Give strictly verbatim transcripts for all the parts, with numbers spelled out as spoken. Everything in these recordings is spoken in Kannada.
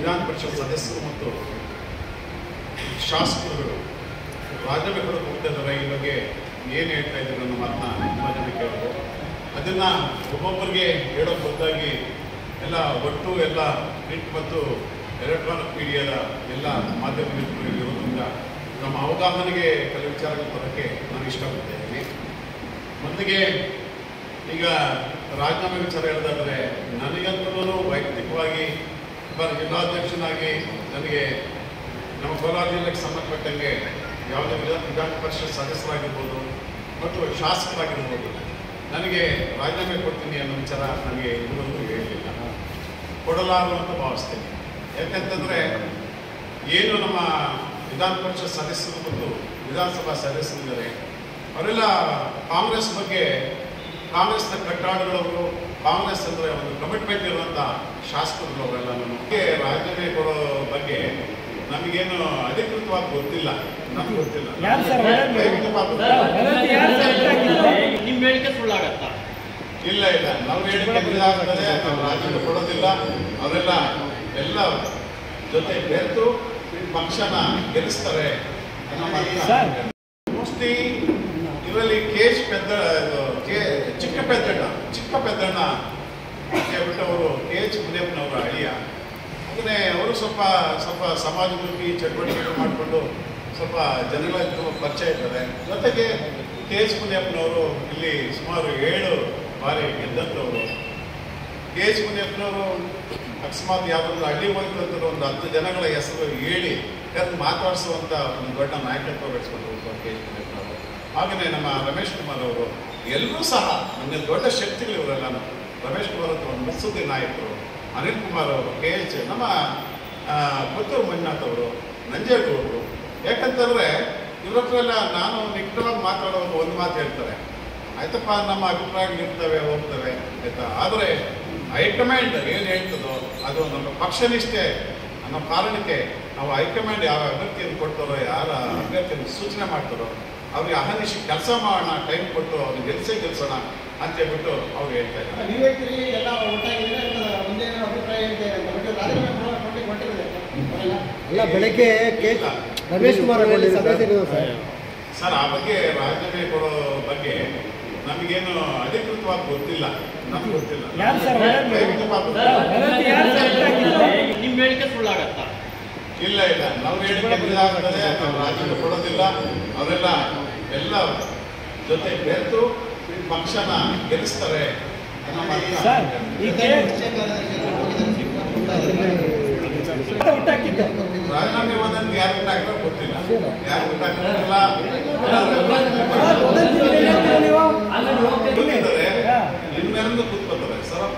ವಿಧಾನ ಪರಿಷತ್ ಸದಸ್ಯರು ಮತ್ತು ಶಾಸಕರುಗಳು ರಾಜೀನಾಮೆ ಕೊಡೋಕೆ ಹೋಗ್ತಿದ್ದಾರೆ. ಈ ಬಗ್ಗೆ ಏನು ಹೇಳ್ತಾ ಇದ್ದಾರೆ ಅನ್ನೋ ಮಾತನ್ನ ತುಂಬ ಜನ ಕೇಳೋದು. ಅದನ್ನು ಒಬ್ಬೊಬ್ಬರಿಗೆ ಹೇಳೋ ಬದಲಾಗಿ ಎಲ್ಲ ಒಟ್ಟು ಎಲ್ಲ ಪ್ರಿಂಟ್ ಮತ್ತು ಎಲೆಕ್ಟ್ರಾನಿಕ್ ಮೀಡಿಯಾದ ಎಲ್ಲ ಮಾಧ್ಯಮ ಇರೋದ್ರಿಂದ ನಮ್ಮ ಅವಗಾಹನೆಗೆ ಕೆಲವು ವಿಚಾರಗಳು ತರೋಕ್ಕೆ ನಾನು ಇಷ್ಟಪಡ್ತಾ ಇದ್ದೀನಿ. ಮೊದಲಿಗೆ ಈಗ ರಾಜೀನಾಮೆ ವಿಚಾರ ಹೇಳೋದಾದರೆ ನನಗಂತಲೂ ವೈಯಕ್ತಿಕವಾಗಿ ಒಬ್ಬ ಜಿಲ್ಲಾಧ್ಯಕ್ಷನಾಗಿ ನನಗೆ ನಮ್ಮ ಕೋಲಾರ ಜಿಲ್ಲೆಗೆ ಸಂಬಂಧಪಟ್ಟಂಗೆ ಯಾವುದೇ ವಿಧಾನ ಪರಿಷತ್ ಸದಸ್ಯರಾಗಿರ್ಬೋದು ಮತ್ತು ಶಾಸಕರಾಗಿರ್ಬೋದು ನನಗೆ ರಾಜೀನಾಮೆ ಕೊಡ್ತೀನಿ ಅನ್ನೋ ವಿಚಾರ ನನಗೆ ಇದುವರೆಗೂ ಹೇಳಲಿಲ್ಲ, ಕೊಡಲಾರು ಅಂತ ಭಾವಿಸ್ತೀನಿ. ಯಾಕಂತಂದರೆ ಏನು ನಮ್ಮ ವಿಧಾನ ಪರಿಷತ್ ಸದಸ್ಯರು ಮತ್ತು ವಿಧಾನಸಭಾ ಸದಸ್ಯರಿದ್ದಾರೆ ಅವರೆಲ್ಲ ಕಾಂಗ್ರೆಸ್ ಬಗ್ಗೆ ಕಾಂಗ್ರೆಸ್ನ ಕಟ್ಟಾಡುಗಳವರು, ಕಾಂಗ್ರೆಸ್ ಅಂದರೆ ಒಂದು ಕಮಿಟ್ಮೆಂಟ್ ಇರುವಂಥ ಶಾಸಕರುಗಳು ಅವರೆಲ್ಲ ನಮಗೆ ರಾಜೀನಾಮೆ ಕೊಡೋ ಬಗ್ಗೆ ನಮಗೇನು ಅಧಿಕೃತವಾಗಿ ಗೊತ್ತಿಲ್ಲ, ನಮ್ಗೆ ಗೊತ್ತಿಲ್ಲ. ನಿಮ್ಮ ಹೇಳಿಕೆ ಸುಳ್ಳಾಗತ್ತ? ಇಲ್ಲ ಇಲ್ಲ, ನಾವು ಹೇಳಿಕೆ ಇದಾಗ್ತದೆ, ನಾವು ರಾಜೀನಾಮೆ ಕೊಡೋದಿಲ್ಲ. ಅವರೆಲ್ಲ ಎಲ್ಲ ಜೊತೆ ಬೆರೆತು ಪಕ್ಷನ ಗೆಲ್ಲಿಸ್ತಾರೆ. ಮೋಸ್ಟ್ಲಿ ಇದರಲ್ಲಿ ಕೆ ಎಚ್ ಪೆದ್ದ ಕೆ ಚಿಕ್ಕ ಪೆದ್ದಣ್ಣ ಚಿಕ್ಕ ಪೆದ್ದಣ್ಣ ಬಿಟ್ಟು ಅವರು ಕೆ ಎಚ್ ಮುನಿಯಪ್ಪನವರ ಅಳಿಯ. ಅಂದರೆ ಅವರು ಸ್ವಲ್ಪ ಸ್ವಲ್ಪ ಸಮಾಜಮುಖಿ ಚಟುವಟಿಕೆಗಳು ಮಾಡಿಕೊಂಡು ಸ್ವಲ್ಪ ಜನಗಳ ತುಂಬ ಪರಿಚಯ ಇರ್ತದೆ. ಜೊತೆಗೆ ಕೆ ಎಚ್ ಮುನಿಯಪ್ಪನವರು ಇಲ್ಲಿ ಸುಮಾರು ಏಳು ಬಾರಿ ಗೆದ್ದಂಥವರು. ಕೆ ಎಚ್ ಮುನಿಯಪ್ಪನವರು ಅಕಸ್ಮಾತ್ ಯಾವುದಾದ್ರು ಹಳ್ಳಿ ಹೋಗ್ತಂದ್ರೆ ಒಂದು ಹತ್ತು ಜನಗಳ ಹೆಸರು ಹೇಳಿ ಕರೆದು ಮಾತಾಡಿಸುವಂಥ ಒಂದು ದೊಡ್ಡ ನಾಯಕತ್ವ ಬೆಳೆಸ್ಕೊಂಡು ಕೆ ಎಚ್ ಮುನಿಯಪ್ಪನವರು. ಹಾಗೆಯೇ ನಮ್ಮ ರಮೇಶ್ ಕುಮಾರ್ ಅವರು ಎಲ್ಲರೂ ಸಹ ನಮಗೆ ದೊಡ್ಡ ಶಕ್ತಿಗಳು ಇವರೆಲ್ಲ. ರಮೇಶ್ ಕುಮಾರ್ ಅಂತ ಒಂದು ಮುತ್ಸದ್ದಿ ನಾಯಕರು, ಅನಿಲ್ ಕುಮಾರ್ ಅವರು, ಕೆ ಎಚ್ ನಮ್ಮ ಪುತ್ತೂರು ಮಂಜುನಾಥ್ ಅವರು, ನಂಜೇಗೌಡರು. ಯಾಕಂತಂದರೆ ಇವ್ರ ಹತ್ರ ಎಲ್ಲ ನಾನು ನಿಕಟವಾಗಿ ಮಾತಾಡೋವಾಗ ಒಂದು ಮಾತು ಹೇಳ್ತಾರೆ, ಆಯ್ತಪ್ಪ ನಮ್ಮ ಅಭಿಪ್ರಾಯಗಳು ಇರ್ತವೆ ಹೋಗ್ತವೆ ಆಯಿತಾ, ಆದರೆ ಹೈಕಮಾಂಡ್ ಏನು ಹೇಳ್ತದೋ ಅದು ನಮ್ಮ ಪಕ್ಷನಿಷ್ಠೆ ಅನ್ನೋ ಕಾರಣಕ್ಕೆ ನಾವು ಹೈಕಮಾಂಡ್ ಯಾವ ಅಭ್ಯರ್ಥಿಯನ್ನು ಕೊಡ್ತಾರೋ, ಯಾರ ಅಭ್ಯರ್ಥಿಯನ್ನು ಸೂಚನೆ ಮಾಡ್ತಾರೋ ಅವ್ರಿಗೆ ಅಹರ್ನಿಶಿ ಕೆಲಸ ಮಾಡೋಣ, ಟೈಮ್ ಕೊಟ್ಟು ಅವ್ರಿಗೆ ಗೆಲ್ಸೇ ಗೆಲ್ಸೋಣ ಅಂತ ಹೇಳ್ಬಿಟ್ಟು ಅವ್ರು ಹೇಳ್ತಾ ಇದ್ದಾರೆ. ಬೆಳಗ್ಗೆ ರಮೇಶ್ ಕುಮಾರ್ ಸರ್ ಆ ಬಗ್ಗೆ ರಾಜೀನಾಮೆ ಕೊಡೋ ಬಗ್ಗೆ ನಮಗೇನು ಅಧಿಕೃತವಾಗಿ ಗೊತ್ತಿಲ್ಲ, ನಮ್ಗೆ ಗೊತ್ತಿಲ್ಲ. ನಿಮ್ಮ ಹೇಳಿಕೆ ಸುಳ್ಳಾಗತ್ತ? ಇಲ್ಲ ಇಲ್ಲ, ನಾವು ಹೇಳಿಕೆ ಇದಾಗ್ತದೆ, ನಾವು ರಾಜೀನಾಮೆ ಕೊಡೋದಿಲ್ಲ. ಅವರೆಲ್ಲ ಎಲ್ಲ ಜೊತೆ ಬೆರೆತು ಪಕ್ಷನ ಗೆಲ್ಲಿಸ್ತಾರೆ. ರಾಜೀನಾಮೆ ಒಂದೊಂದು ಯಾರು ಊಟ ಹಾಕಿರೋ ಗೊತ್ತಿಲ್ಲ, ಯಾರು ಊಟ ಹಾಕಿರಲ್ಲ. ಇನ್ಮೇಲಿಂದ ಕೂತ್ಕೋತಾರೆ ಸರ್.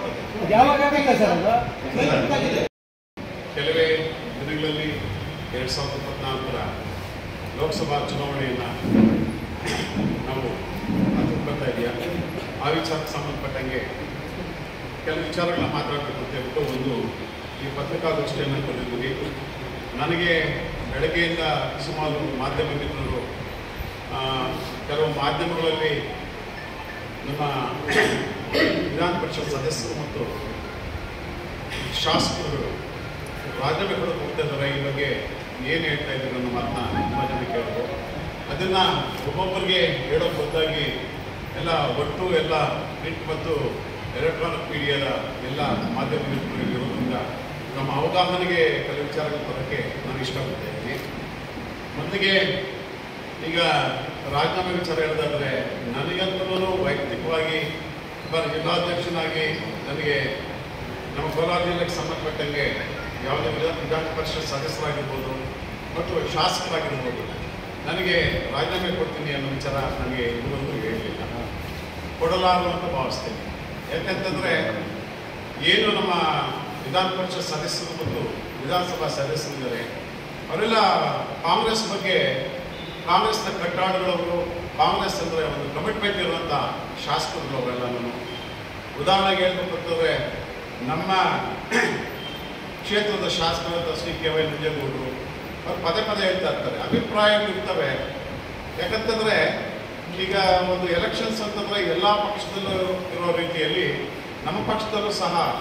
ಕೆಲವೇ ದಿನಗಳಲ್ಲಿ ಎರಡು ಸಾವಿರದ ಇಪ್ಪತ್ನಾಲ್ಕರ ಲೋಕಸಭಾ ಚುನಾವಣೆಯನ್ನು ನಾವು ಹತ್ತಿರ್ತಾ ಇದೆಯಾ, ಆ ವಿಚಾರಕ್ಕೆ ಸಂಬಂಧಪಟ್ಟಂಗೆ ಕೆಲವು ವಿಚಾರಗಳನ್ನ ಮಾತಾಡಬೇಕು ಅಂತ ಹೇಳ್ಬಿಟ್ಟು ಒಂದು ಈ ಪತ್ರಿಕಾಗೋಷ್ಠಿಯನ್ನು ಕರೆದಿದ್ದೀವಿ. ನನಗೆ ಬೆಳಗ್ಗೆಯಿಂದ ಸುಮಾರು ಮಾಧ್ಯಮ ಮಿತ್ರರು, ಕೆಲವು ಮಾಧ್ಯಮಗಳಲ್ಲಿ ನಮ್ಮ ವಿಧಾನ ಪರಿಷತ್ ಸದಸ್ಯರು ಮತ್ತು ಶಾಸಕರುಗಳು ರಾಜೀನಾಮೆ ಕೊಡೋಕೆ ಹೋಗ್ತಿದ್ದಾರೆ. ಈ ಬಗ್ಗೆ ಏನು ಹೇಳ್ತಾ ಇದ್ದಾರೆ ಅನ್ನೋ ಮಾತನ್ನ ತುಂಬ ಜನ ಕೇಳೋದು. ಅದನ್ನು ಒಬ್ಬೊಬ್ಬರಿಗೆ ಹೇಳೋ ಬದಲಾಗಿ ಎಲ್ಲ ಒಟ್ಟು ಎಲ್ಲ ಪ್ರಿಂಟ್ ಮತ್ತು ಎಲೆಕ್ಟ್ರಾನಿಕ್ ಮೀಡಿಯಾದ ಎಲ್ಲ ಮಾಧ್ಯಮ ಇರೋದ್ರಿಂದ ನಮ್ಮ ಅವಗಾಹನೆಗೆ ಕೆಲವು ವಿಚಾರಗಳು ತರೋಕ್ಕೆ ನಾನು ಇಷ್ಟಪಡ್ತಾ ಇದ್ದೀನಿ. ಮೊದಲಿಗೆ ಈಗ ರಾಜೀನಾಮೆ ವಿಚಾರ ಹೇಳೋದಾದರೆ ನನಗಂತಲೂ ವೈಯಕ್ತಿಕವಾಗಿ ಒಬ್ಬ ಜಿಲ್ಲಾಧ್ಯಕ್ಷನಾಗಿ ನನಗೆ ನಮ್ಮ ಕೋಲಾರ ಜಿಲ್ಲೆಗೆ ಸಂಬಂಧಪಟ್ಟಂಗೆ ಯಾವುದೇ ವಿಧಾನ ಪರಿಷತ್ ಸದಸ್ಯರಾಗಿರ್ಬೋದು ಮತ್ತು ಶಾಸಕರಾಗಿರ್ಬೋದು ನನಗೆ ರಾಜೀನಾಮೆ ಕೊಡ್ತೀನಿ ಅನ್ನೋ ವಿಚಾರ ನನಗೆ ಇದುವರೆಗೂ ಹೇಳಲಿಲ್ಲ, ಕೊಡಲಾರು ಅಂತ ಭಾವಿಸ್ತೀನಿ. ಯಾಕಂತಂದರೆ ಏನು ನಮ್ಮ ವಿಧಾನ ಪರಿಷತ್ ಸದಸ್ಯರು ಮತ್ತು ವಿಧಾನಸಭಾ ಸದಸ್ಯರಿದ್ದಾರೆ ಅವರೆಲ್ಲ ಕಾಂಗ್ರೆಸ್ ಬಗ್ಗೆ ಕಾಂಗ್ರೆಸ್ನ ಕಟ್ಟಾಡುಗಳವರು, ಕಾಂಗ್ರೆಸ್ ಅಂದರೆ ಒಂದು ಕಮಿಟ್ಮೆಂಟ್ ಇರುವಂಥ ಶಾಸಕರುಗಳು ಅವರೆಲ್ಲ. ನಾನು ಉದಾಹರಣೆಗೆ ಹೇಳ್ಬೇಕು ಅಂತಂದರೆ ನಮ್ಮ ಕ್ಷೇತ್ರದ ಶಾಸಕರಾದ ಶ್ರೀ ಕೆ ವೈ ನಂಜೇಗೌಡರು ಅವ್ರು ಪದೇ ಪದೇ ಹೇಳ್ತಾ ಇರ್ತಾರೆ, ಅಭಿಪ್ರಾಯಗಳು ಇರ್ತವೆ. ಯಾಕಂತಂದರೆ ಈಗ ಒಂದು ಎಲೆಕ್ಷನ್ಸ್ ಅಂತಂದರೆ ಎಲ್ಲ ಪಕ್ಷದಲ್ಲೂ ಇರೋ ರೀತಿಯಲ್ಲಿ ನಮ್ಮ ಪಕ್ಷದಲ್ಲೂ ಸಹ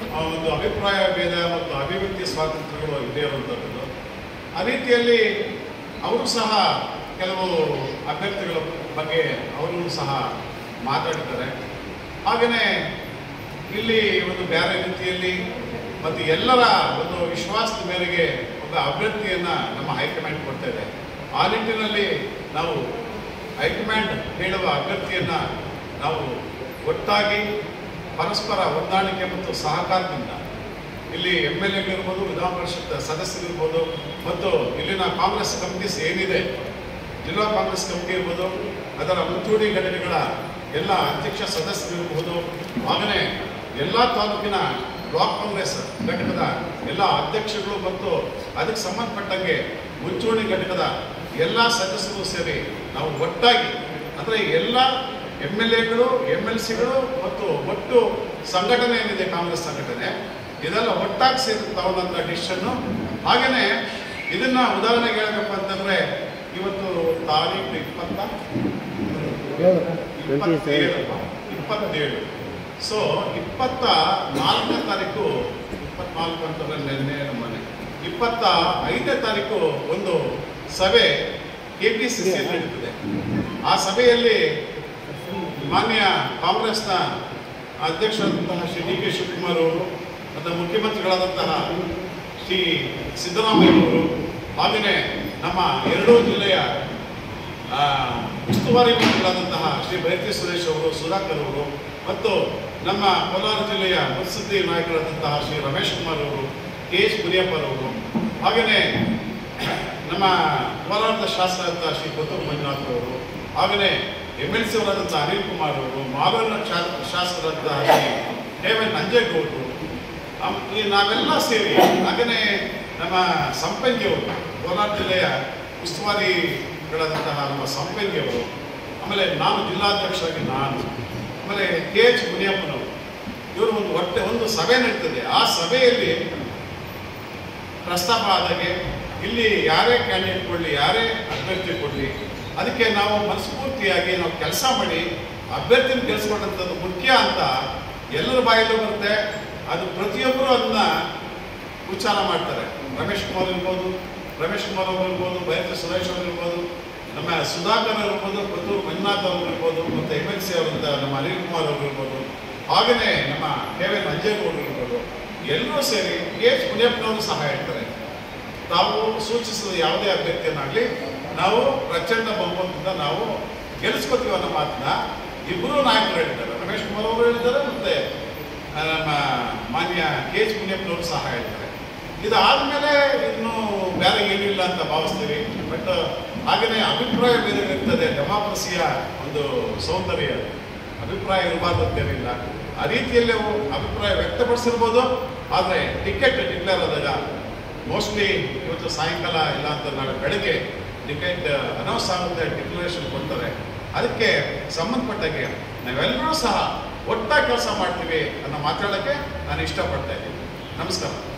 ಒಂದು ಅಭಿಪ್ರಾಯ ಭೇದ ಮತ್ತು ಅಭಿವ್ಯಕ್ತಿ ಸ್ವಾತಂತ್ರ್ಯಗಳು ಇದೇ ಇರುವಂಥದ್ದು. ಆ ರೀತಿಯಲ್ಲಿ ಅವರು ಸಹ ಕೆಲವು ಅಭ್ಯರ್ಥಿಗಳ ಬಗ್ಗೆ ಅವರು ಸಹ ಮಾತಾಡ್ತಾರೆ. ಹಾಗೆಯೇ ಇಲ್ಲಿ ಒಂದು ಬೇರೆ ರೀತಿಯಲ್ಲಿ ಮತ್ತು ಎಲ್ಲರ ಒಂದು ವಿಶ್ವಾಸದ ಮೇರೆಗೆ ಒಬ್ಬ ಅಭ್ಯರ್ಥಿಯನ್ನು ನಮ್ಮ ಹೈಕಮಾಂಡ್ ಕೊಡ್ತಾ ಇದೆ. ಆ ನಿಟ್ಟಿನಲ್ಲಿ ನಾವು ಹೈಕಮಾಂಡ್ ಹೇಳುವ ಅಭ್ಯರ್ಥಿಯನ್ನು ನಾವು ಒಟ್ಟಾಗಿ ಪರಸ್ಪರ ಹೊಂದಾಣಿಕೆ ಮತ್ತು ಸಹಕಾರದಿಂದ ಇಲ್ಲಿ ಎಮ್ ಎಲ್ ಎಗಳಿರ್ಬೋದು, ವಿಧಾನ ಪರಿಷತ್ ಸದಸ್ಯರಿರ್ಬೋದು ಮತ್ತು ಇಲ್ಲಿನ ಕಾಂಗ್ರೆಸ್ ಕಮಿಟೀಸ್ ಏನಿದೆ, ಜಿಲ್ಲಾ ಕಾಂಗ್ರೆಸ್ ಕಮಿಟಿ ಇರ್ಬೋದು, ಅದರ ಮುಂಚೂಣಿ ಘಟಕಗಳ ಎಲ್ಲ ಅಧ್ಯಕ್ಷ ಸದಸ್ಯರಿರ್ಬೋದು, ಹಾಗೆಯೇ ಎಲ್ಲ ತಾಲೂಕಿನ ಬ್ಲಾಕ್ ಕಾಂಗ್ರೆಸ್ ಘಟಕದ ಎಲ್ಲ ಅಧ್ಯಕ್ಷಗಳು ಮತ್ತು ಅದಕ್ಕೆ ಸಂಬಂಧಪಟ್ಟಂಗೆ ಮುಂಚೂಣಿ ಘಟಕದ ಎಲ್ಲ ಸದಸ್ಯರು ಸೇರಿ ನಾವು ಒಟ್ಟಾಗಿ ಅಂದರೆ ಎಲ್ಲ ಎಮ್ ಎಲ್ ಎಗಳು ಎಮ್ ಎಲ್ ಸಿಗಳು ಮತ್ತು ಒಟ್ಟು ಸಂಘಟನೆ ಏನಿದೆ ಕಾಂಗ್ರೆಸ್ ಸಂಘಟನೆ ಇದೆಲ್ಲ ಒಟ್ಟಾಗಿ ಸೇರಿ ತಗೊಂಡಂಥ ಡಿಸಿಷನ್ನು. ಹಾಗೆಯೇ ಇದನ್ನ ಉದಾಹರಣೆಗೆ ಹೇಳಬೇಕು ಅಂತಂದ್ರೆ ಇವತ್ತು ತಾರೀಕು ಇಪ್ಪತ್ತ ಇಪ್ಪತ್ತೇಳು ಇಪ್ಪತ್ತೇಳು ಸೊ ಇಪ್ಪತ್ತ ನಾಲ್ಕನೇ ತಾರೀಕು ಇಪ್ಪತ್ನಾಲ್ಕು ಅಂತಂದ್ರೆ ನಿನ್ನೆ ನಮ್ಮನೆ ಇಪ್ಪತ್ತ ಐದನೇ ತಾರೀಕು ಒಂದು ಸಭೆ ಕೆ ಪಿ ಸಿ ಸಿ ನಡೀತದೆ. ಆ ಸಭೆಯಲ್ಲಿ ಮಾನ್ಯ ಕಾಂಗ್ರೆಸ್ನ ಅಧ್ಯಕ್ಷರಾದಂತಹ ಶ್ರೀ ಡಿ ಕೆ ಶಿವಕುಮಾರ್ ಅವರು ಮತ್ತು ಮುಖ್ಯಮಂತ್ರಿಗಳಾದಂತಹ ಶ್ರೀ ಸಿದ್ದರಾಮಯ್ಯವರು ಹಾಗೆಯೇ ನಮ್ಮ ಎರಡೂ ಜಿಲ್ಲೆಯ ಉಸ್ತುವಾರಿ ಮಂತ್ರಿಗಳಾದಂತಹ ಶ್ರೀ ಬೈರತಿ ಸುರೇಶ್ ಅವರು, ಸುಧಾಕರ್ ಅವರು ಮತ್ತು ನಮ್ಮ ಕೋಲಾರ ಜಿಲ್ಲೆಯ ಮುತ್ಸದ್ದಿ ನಾಯಕರಾದಂತಹ ಶ್ರೀ ರಮೇಶ್ ಕುಮಾರ್ ಅವರು, ಕೆ ಎಚ್ ಮುನಿಯಪ್ಪರವರು, ಹಾಗೆಯೇ ನಮ್ಮ ಕೋಲಾರದ ಶಾಸಕರಾದಂತಹ ಶ್ರೀ ಕೊತ್ತೂರು ಮಂಜುನಾಥ್ ಅವರು, ಹಾಗೆಯೇ ಎಮ್ ಎಲ್ ಸಿ ಅವರಾದಂಥ ಅನಿಲ್ ಕುಮಾರ್ ಅವರು, ಮಾಲೂರಿನ ಶಾಸಕರಾದಂತಹ ಶ್ರೀ ಕೆ.ವೈ. ನಂಜೇಗೌಡರು, ಈ ನಾವೆಲ್ಲ ಸೇರಿ ಹಾಗೆಯೇ ನಮ್ಮ ಸಂಪಂಗಿಯವರು, ಕೋಲಾರ ಜಿಲ್ಲೆಯ ಉಸ್ತುವಾರಿಗಳಾದಂತಹ ನಮ್ಮ ಸಂಪಂಗಿಯವರು, ಆಮೇಲೆ ನಾನು ಜಿಲ್ಲಾಧ್ಯಕ್ಷರಾಗಿ ನಾನು, ಆಮೇಲೆ ಕೆ ಎಚ್ ಮುನಿಯಪ್ಪನವರು, ಇವರು ಒಂದು ಒಟ್ಟೆ ಒಂದು ಸಭೆ ನಡೀತದೆ. ಆ ಸಭೆಯಲ್ಲಿ ಪ್ರಸ್ತಾಪ ಆದಾಗೆ ಇಲ್ಲಿ ಯಾರೇ ಕ್ಯಾಂಡಿಡೇಟ್ ಕೊಡಲಿ, ಯಾರೇ ಅಭ್ಯರ್ಥಿ ಕೊಡಲಿ, ಅದಕ್ಕೆ ನಾವು ಮನಸ್ಫೂರ್ತಿಯಾಗಿ ನಾವು ಕೆಲಸ ಮಾಡಿ ಅಭ್ಯರ್ಥಿನ ಗೆಲ್ಲಿಸ್ಕೊಂಡಂಥದ್ದು ಮುಖ್ಯ ಅಂತ ಎಲ್ಲರ ಬಾಯಲ್ಲೂ ಬರುತ್ತೆ. ಅದು ಪ್ರತಿಯೊಬ್ಬರು ಅದನ್ನ ಉಚ್ಚಾರ ಮಾಡ್ತಾರೆ. ರಮೇಶ್ ಕುಮಾರ್ ಇರ್ಬೋದು, ರಮೇಶ್ ಕುಮಾರ್ ಅವರು ಇರ್ಬೋದು, ಬೈರತಿ ಸುರೇಶ್ ಅವರು ಇರ್ಬೋದು, ನಮ್ಮ ಸುಧಾಕರ್ ಇರ್ಬೋದು, ಕೊತ್ತೂರು ಮಂಜುನಾಥ್ ಅವರು ಇರ್ಬೋದು, ಮತ್ತು ಎಮ್ ಎಲ್ ಸಿ ಅವರಿಂದ ನಮ್ಮ ಅನಿಲ್ ಕುಮಾರ್ ಅವರು ಇರ್ಬೋದು, ಹಾಗೆಯೇ ನಮ್ಮ ಕೆ.ವೈ. ನಂಜೇಗೌಡರು ಇರ್ಬೋದು, ಎಲ್ಲರೂ ಸೇರಿ ಕೆ ಎಚ್ ಮುನಿಯಪ್ಪನವರು ಸಹ ಹೇಳ್ತಾರೆ, ತಾವು ಸೂಚಿಸಿದ ಯಾವುದೇ ಅಭ್ಯರ್ಥಿಯನ್ನಾಗಲಿ ನಾವು ಪ್ರಚಂಡ ಬಹುಮತದಿಂದ ನಾವು ಗೆಲ್ಲಿಸ್ಕೊತೀವಿ ಅನ್ನೋ ಮಾತನ್ನ ಇಬ್ಬರು ನಾಯಕರು ಹೇಳಿದ್ದಾರೆ. ರಮೇಶ್ ಕುಮಾರ್ ಅವರು ಹೇಳಿದ್ದಾರೆ ಮತ್ತು ನಮ್ಮ ಮಾನ್ಯ ಕೆ ಎಚ್ ಮುನಿಯಪ್ಪನವರು ಸಹ ಹೇಳ್ತಾರೆ. ಇದಾದಮೇಲೆ ಇನ್ನು ಬೇರೆ ಏನಿಲ್ಲ ಅಂತ ಭಾವಿಸ್ತೀವಿ. ಬಟ್ ಹಾಗೆಯೇ ಅಭಿಪ್ರಾಯ ಬೇರೆಗಳಿರ್ತದೆ. ಡೆಮಾಕ್ರಸಿಯ ಒಂದು ಸೌಂದರ್ಯ, ಅಭಿಪ್ರಾಯ ಇರಬಾರ್ದು ಅಂತೇನಿಲ್ಲ. ಆ ರೀತಿಯಲ್ಲಿ ಅವು ಅಭಿಪ್ರಾಯ ವ್ಯಕ್ತಪಡಿಸಿರ್ಬೋದು. ಆದರೆ ಟಿಕೆಟ್ ಡಿಕ್ಲೇರ್ ಆದಾಗ ಮೋಸ್ಟ್ಲಿ ಇವತ್ತು ಸಾಯಂಕಾಲ ಇಲ್ಲ ಅಂತ ನಾಳೆ ಬೆಳಗ್ಗೆ ಟಿಕೆಟ್ ಅನೌನ್ಸ್ ಆಗುತ್ತೆ, ಡಿಕ್ಲರೇಷನ್ ಕೊಡ್ತಾರೆ. ಅದಕ್ಕೆ ಸಂಬಂಧಪಟ್ಟಾಗೆ ನಾವೆಲ್ಲರೂ ಸಹ ಒಟ್ಟಾಗಿ ಕೆಲಸ ಮಾಡ್ತೀವಿ ಅನ್ನೋ ಮಾತಾಡೋಕ್ಕೆ ನಾನು ಇಷ್ಟಪಡ್ತಾ ಇದ್ದೀನಿ. ನಮಸ್ಕಾರ.